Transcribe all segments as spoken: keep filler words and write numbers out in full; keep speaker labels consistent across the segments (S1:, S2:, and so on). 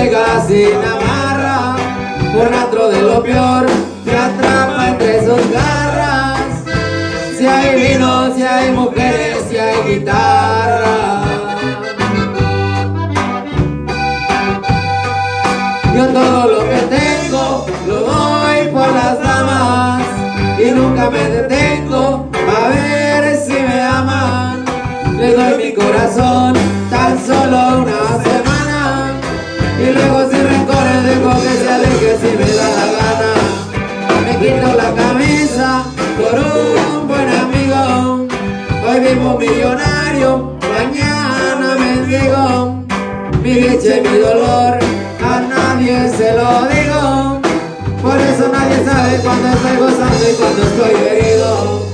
S1: llega sin amarra, por dentro de lo peor te atrapa entre sus garras. Si hay vino, si hay mujeres, si hay guitarra. Yo todo lo que tengo lo doy por las damas y nunca me detengo a ver si me aman. Le doy mi corazón tan solo una semana y luego sin rencores dejo que se aleje si me da la gana. Me quito la camisa por un buen amigo. Hoy vivo millonario, mañana mendigo. Mi dicha y mi dolor a nadie se lo digo. Por eso nadie sabe cuando estoy gozando y cuando estoy herido.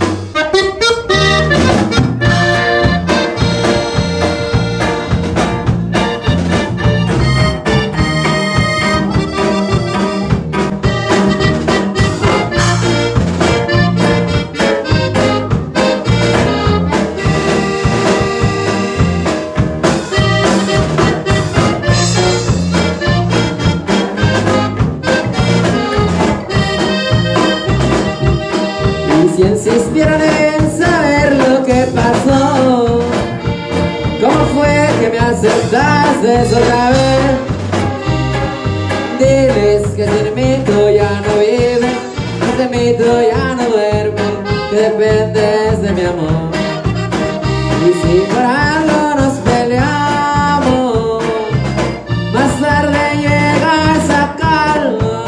S1: Si insistieran en saber lo que pasó, ¿cómo fue que me aceptaste otra vez? Diles que sin mí tú ya no vives, que sin mí tú ya no duermes, que dependes de mi amor. Y si por algo nos peleamos, más tarde llega esa calma.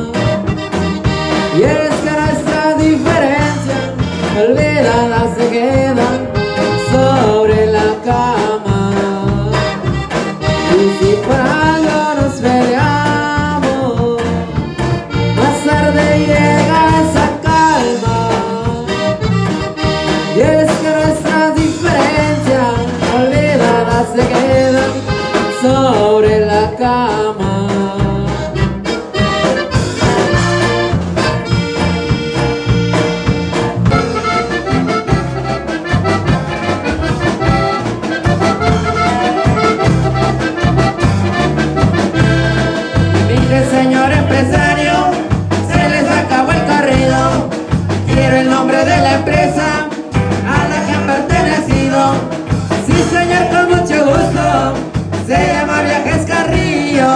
S1: Y es que nuestras diferencias olvidadas se quedan sobre la cama. Y si por algo nos peleamos, más tarde llega esa calma. Y es que nuestras diferencias olvidadas se quedan sobre la cama.
S2: Señor empresario, se les acabó el corrido. Quiero el nombre de la empresa a la que han pertenecido. Sí, señor, con mucho gusto. Se llama Viajes Carrillo.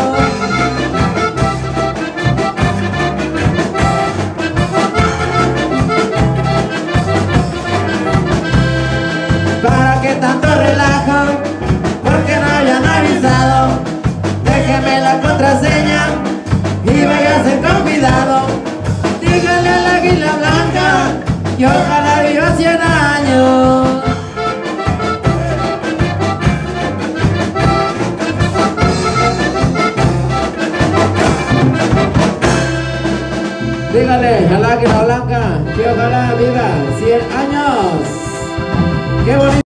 S2: ¿Para qué tanto relajo? Porque no habían avisado. Déjeme la contraseña y váyase con cuidado. Dígale al águila blanca y ojalá viva cien años.
S1: Dígale al águila blanca que ojalá viva cien años. ¡Qué bonito!